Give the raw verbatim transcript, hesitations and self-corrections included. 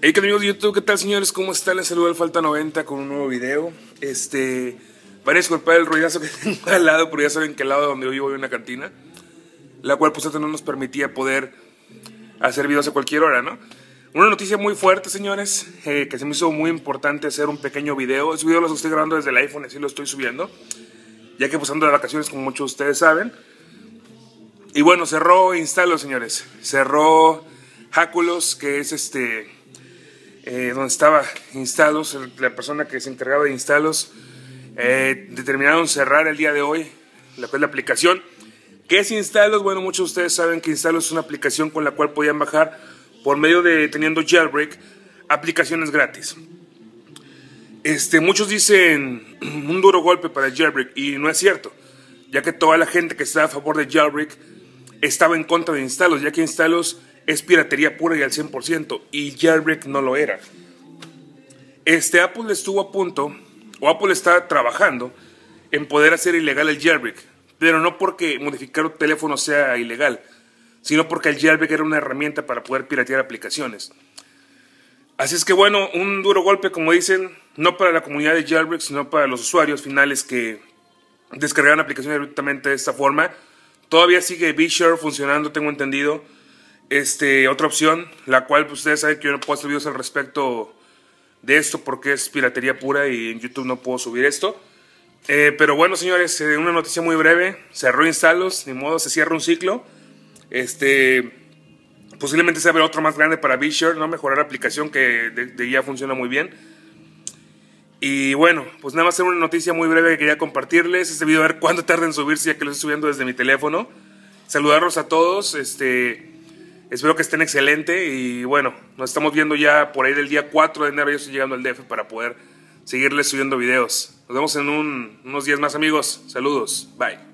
Hey, ¿qué amigos de YouTube? ¿Qué tal, señores? ¿Cómo están? Les saludo al Falta noventa con un nuevo video. Este, van a disculpar el ruidazo que tengo al lado, pero ya saben que al lado donde vivo hay una cantina, la cual pues no nos permitía poder hacer videos a cualquier hora, ¿no? Una noticia muy fuerte, señores, eh, que se me hizo muy importante hacer un pequeño video. Ese video lo estoy grabando desde el iPhone, así lo estoy subiendo, ya que pues ando de vacaciones, como muchos de ustedes saben. Y bueno, cerró Instalos, señores. Cerró Jáculos, que es este... Eh, donde estaba Instalos, la persona que se encargaba de Instalos, eh, determinaron cerrar el día de hoy la, la aplicación. ¿Qué es Instalos? Bueno, muchos de ustedes saben que Instalos es una aplicación con la cual podían bajar, por medio de, teniendo jailbreak, aplicaciones gratis. Este, muchos dicen un duro golpe para el jailbreak, y no es cierto, ya que toda la gente que está a favor de jailbreak estaba en contra de Instalos, ya que Instalos es piratería pura y al cien por ciento, y jailbreak no lo era. Este, Apple estuvo a punto, o Apple está trabajando en poder hacer ilegal el jailbreak, pero no porque modificar un teléfono sea ilegal, sino porque el jailbreak era una herramienta para poder piratear aplicaciones. Así es que bueno, un duro golpe, como dicen, no para la comunidad de jailbreak, sino para los usuarios finales que descargaron aplicaciones directamente de esta forma. Todavía sigue BeShare funcionando, tengo entendido. Este, otra opción, la cual pues, ustedes saben que yo no puedo hacer videos al respecto de esto porque es piratería pura y en YouTube no puedo subir esto. Eh, pero bueno, señores, eh, una noticia muy breve. Cerró Instalos, ni modo, se cierra un ciclo. Este, posiblemente se abra otro más grande para BeShare, ¿no? Mejorar la aplicación que de, de ya funciona muy bien. Y bueno, pues nada más era una noticia muy breve que quería compartirles. Este video, a ver cuánto tarda en subirse, ya que lo estoy subiendo desde mi teléfono. Saludarlos a todos, este... espero que estén excelente y bueno, nos estamos viendo ya por ahí del día cuatro de enero. Yo estoy llegando al D F para poder seguirles subiendo videos. Nos vemos en un, unos días más, amigos. Saludos. Bye.